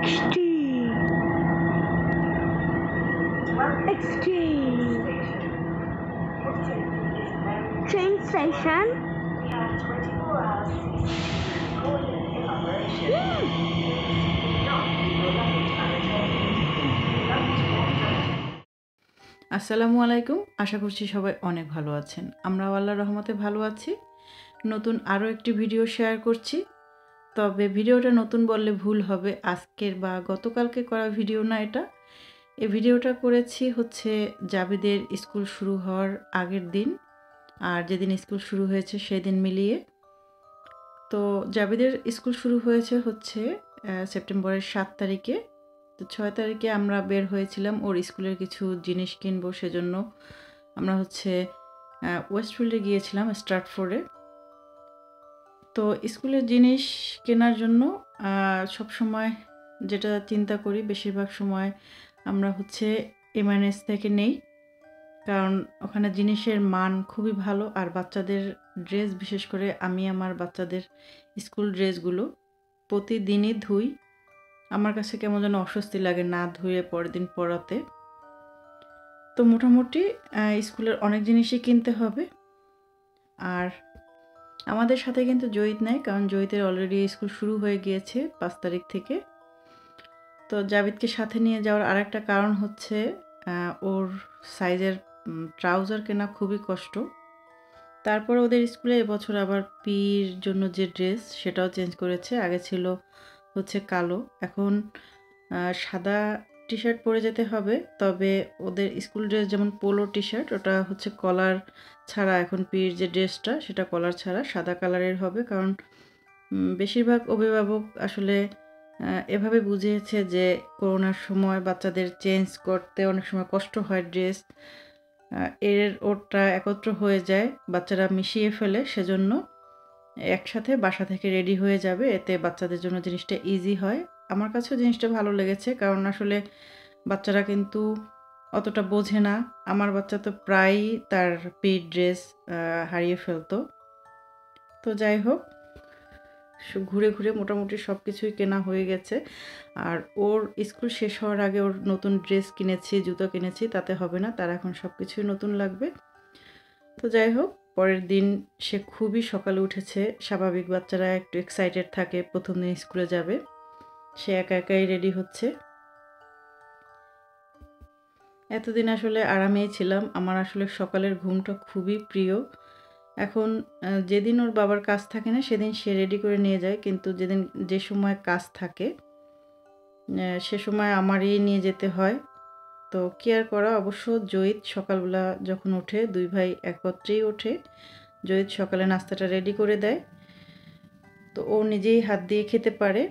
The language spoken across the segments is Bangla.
Train station. আসসালামু আলাইকুম, আশা করছি সবাই অনেক ভালো আছেন। আমরাও আল্লাহর রহমতে ভালো আছি। নতুন আরও একটি ভিডিও শেয়ার করছি। তবে ভিডিওটা নতুন বললে ভুল হবে, আজকের বা গতকালকে করা ভিডিও না এটা। এই ভিডিওটা করেছি হচ্ছে জাবিদের স্কুল শুরু হওয়ার আগের দিন আর যেদিন স্কুল শুরু হয়েছে সেদিন মিলিয়ে। তো জাবিদের স্কুল শুরু হয়েছে হচ্ছে সেপ্টেম্বরের 7 তারিখে। তো 6 তারিখে আমরা বের হয়েছিলাম ওর স্কুলের কিছু জিনিস কিনবো, সেজন্য আমরা হচ্ছে ওয়েস্টফিল্ডে গিয়েছিলাম, স্ট্রাটফোর্ডে। তো স্কুলের জিনিস কেনার জন্য সব সময় যেটা চিন্তা করি, বেশিরভাগ সময় আমরা হচ্ছে এমএনএস থেকে নেই, কারণ ওখানে জিনিসের মান খুবই ভালো। আর বাচ্চাদের ড্রেস, বিশেষ করে আমি আমার বাচ্চাদের স্কুল ড্রেসগুলো প্রতিদিনই ধুই। আমার কাছে কেমন যেন অস্বস্তি লাগে না ধুয়ে পরের দিন পরাতে। তো মোটামুটি স্কুলের অনেক জিনিসই কিনতে হবে। আর আমাদের সাথে কিন্তু জয়িত নাই, কারণ জয়িতের অলরেডি স্কুল শুরু হয়ে গিয়েছে 5 তারিখ থেকে। তো জাবিদকে সাথে নিয়ে যাওয়ার আরেকটা কারণ হচ্ছে ওর সাইজের ট্রাউজার কেনা খুবই কষ্ট। তারপরে ওদের স্কুলে এবছর আবার পির জন্য যে ড্রেস সেটাও চেঞ্জ করেছে। আগে ছিল হচ্ছে কালো, এখন সাদা টি শার্ট পরে যেতে হবে। তবে ওদের স্কুল ড্রেস যেমন পোলো টি শার্ট, ওটা হচ্ছে কলার ছাড়া, এখন পির যে ড্রেসটা সেটা কলার ছাড়া সাদা কালারের হবে। কারণ বেশিরভাগ অভিভাবক আসলে এভাবে বুঝিয়েছে যে করোনার সময় বাচ্চাদের চেঞ্জ করতে অনেক সময় কষ্ট হয়, ড্রেস ওটা একত্র হয়ে যায়, বাচ্চারা মিশিয়ে ফেলে, সেজন্য একসাথে বাসা থেকে রেডি হয়ে যাবে, এতে বাচ্চাদের জন্য জিনিসটা ইজি হয়। আমার কাছেও জিনিসটা ভালো লেগেছে, কারণ আসলে বাচ্চারা কিন্তু অতটা বোঝে না। আমার বাচ্চা তো প্রায়ই তার পির ড্রেস হারিয়ে ফেলতো। তো যাই হোক, ঘুরে ঘুরে মোটামুটি সব কিছুই কেনা হয়ে গেছে। আর ওর স্কুল শেষ হওয়ার আগে ওর নতুন ড্রেস কিনেছি, জুতো কিনেছি, তাতে হবে না, তার এখন সব কিছুই নতুন লাগবে। তো যাই হোক, পরের দিন সে খুবই সকালে উঠেছে। স্বাভাবিক বাচ্চারা একটু এক্সাইটেড থাকে, প্রথম দিন স্কুলে যাবে। সে একা একাই রেডি হচ্ছে। এতদিন আসলে আরামেই ছিলাম, আমার আসলে সকালের ঘুমটা খুবই প্রিয়। এখন যেদিন ওর বাবার কাজ থাকে না সেদিন সে রেডি করে নিয়ে যায়, কিন্তু যে সময় কাজ থাকে সে সময় আমারই নিয়ে যেতে হয়। তো কেয়ার করা, অবশ্য জয়িত সকালবেলা যখন ওঠে, দুই ভাই একত্রেই ওঠে। জয়িত সকালে নাস্তাটা রেডি করে দেয়, তো ও নিজেই হাত দিয়ে খেতে পারে।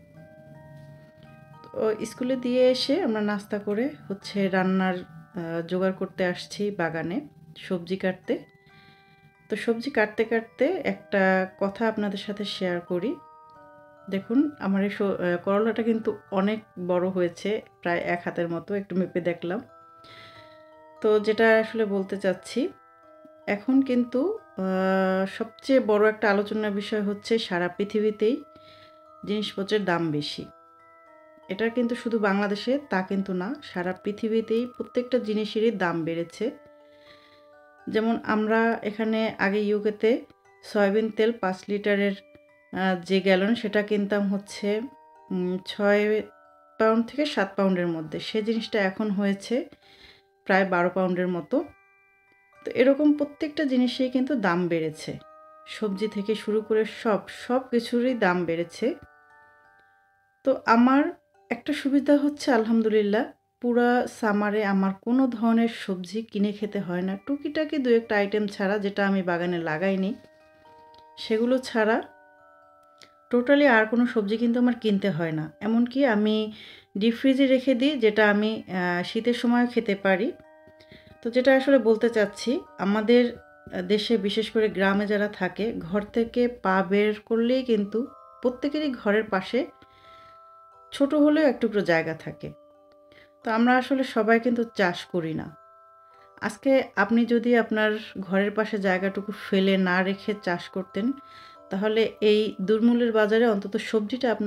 তো স্কুলে দিয়ে এসে আমরা নাস্তা করে হচ্ছে রান্নার জোগাড় করতে আসছি বাগানে, সবজি কাটতে। তো সবজি কাটতে কাটতে একটা কথা আপনাদের সাথে শেয়ার করি। দেখুন, আমার এই করলাটা কিন্তু অনেক বড় হয়েছে, প্রায় 1 হাতের মতো, একটু মেপে দেখলাম। তো যেটা আসলে বলতে চাচ্ছি, এখন কিন্তু সবচেয়ে বড় একটা আলোচনার বিষয় হচ্ছে সারা পৃথিবীতেই জিনিসপত্রের দাম বেশি। এটা কিন্তু শুধু বাংলাদেশে তা কিন্তু না, সারা পৃথিবীতেই প্রত্যেকটা জিনিসেরই দাম বেড়েছে। যেমন আমরা এখানে আগে ইউকেতে সয়াবিন তেল 5 লিটারের যে গ্যালন সেটা কিনতাম হচ্ছে 6 পাউন্ড থেকে 7 পাউন্ডের মধ্যে, সে জিনিসটা এখন হয়েছে প্রায় 12 পাউন্ডের মতো। তো এরকম প্রত্যেকটা জিনিসেই কিন্তু দাম বেড়েছে, সবজি থেকে শুরু করে সব কিছুরই দাম বেড়েছে। তো আমার একটা সুবিধা হচ্ছে আলহামদুলিল্লাহ, পুরা সামারে আমার কোনো ধরনের সবজি কিনে খেতে হয় না, টুকিটাকি 2-1টা আইটেম ছাড়া, যেটা আমি বাগানে লাগাইনি সেগুলো ছাড়া টোটালি আর কোনো সবজি কিন্তু আমার কিনতে হয় না। এমনকি আমি ডিপ ফ্রিজে রেখে দিই, যেটা আমি শীতের সময়ও খেতে পারি। তো যেটা আসলে বলতে চাচ্ছি, আমাদের দেশে বিশেষ করে গ্রামে যারা থাকে, ঘর থেকে পা বের করলেই কিন্তু প্রত্যেকেরই ঘরের পাশে ছোট হলেও এক টুকরো জায়গা থাকে। তো আমরা আসলে সবাই কিন্তু চাষ করি না। আজকে আপনি যদি আপনার ঘরের পাশে জায়গাটুকু ফেলে না রেখে চাষ করতেন, তাহলে এই দুর্মূল্যের বাজারে অন্তত সবজিটা আপনার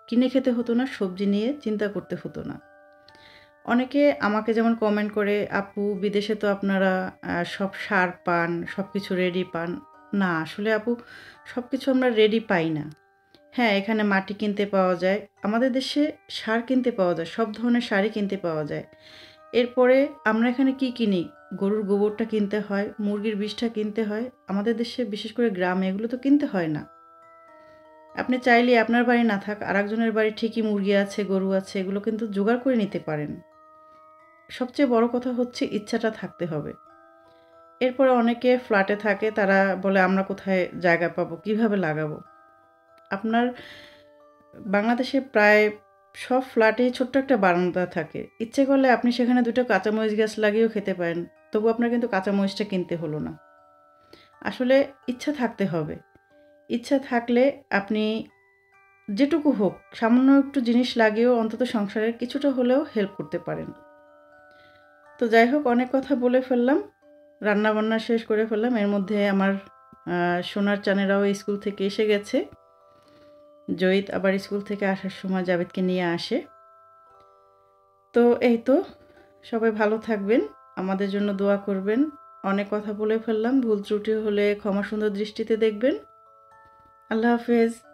কিনে খেতে হতো না, সবজি নিয়ে চিন্তা করতে হতো না। অনেকে আমাকে যেমন কমেন্ট করে, আপু বিদেশে তো আপনারা সব সার পান, সব কিছু রেডি পান। না, আসলে আপু সব কিছু আমরা রেডি পাই না। হ্যাঁ, এখানে মাটি কিনতে পাওয়া যায়, আমাদের দেশে সার কিনতে পাওয়া যায়, সব ধরনের সারই কিনতে পাওয়া যায়। এরপরে আমরা এখানে কি কিনি? গরুর গোবরটা কিনতে হয়, মুরগির বিষটা কিনতে হয়। আমাদের দেশে বিশেষ করে গ্রামে এগুলো তো কিনতে হয় না। আপনি চাইলে আপনার বাড়ি না থাক, আরেকজনের বাড়ি ঠিকই মুরগি আছে, গরু আছে, এগুলো কিন্তু জোগাড় করে নিতে পারেন। সবচেয়ে বড় কথা হচ্ছে ইচ্ছাটা থাকতে হবে। এরপরে অনেকে ফ্ল্যাটে থাকে, তারা বলে আমরা কোথায় জায়গা পাবো, কিভাবে লাগাবো? আপনার বাংলাদেশে প্রায় সব ফ্ল্যাটেই ছোট্ট একটা বারান্দা থাকে। ইচ্ছে করলে আপনি সেখানে ২টা কাঁচামরিচ গাছ লাগিয়েও খেতে পারেন। তবু আপনার কিন্তু কাঁচামরিচটা কিনতে হলো না। আসলে ইচ্ছা থাকতে হবে। ইচ্ছা থাকলে আপনি যেটুকু হোক সামান্য একটু জিনিস লাগিয়েও অন্তত সংসারের কিছুটা হলেও হেল্প করতে পারেন। তো যাই হোক, অনেক কথা বলে ফেললাম, রান্নাবান্না শেষ করে ফেললাম। এর মধ্যে আমার সোনার চানেরাও স্কুল থেকে এসে গেছে। জয়িত আবার স্কুল থেকে আসার সময় জাবেদকে নিয়ে আসে। তো এই তো, সবাই ভালো থাকবেন, আমাদের জন্য দোয়া করবেন। অনেক কথা বলে ফেললাম, ভুল ত্রুটি হলে ক্ষমা সুন্দর দৃষ্টিতে দেখবেন। আল্লাহ হাফেজ।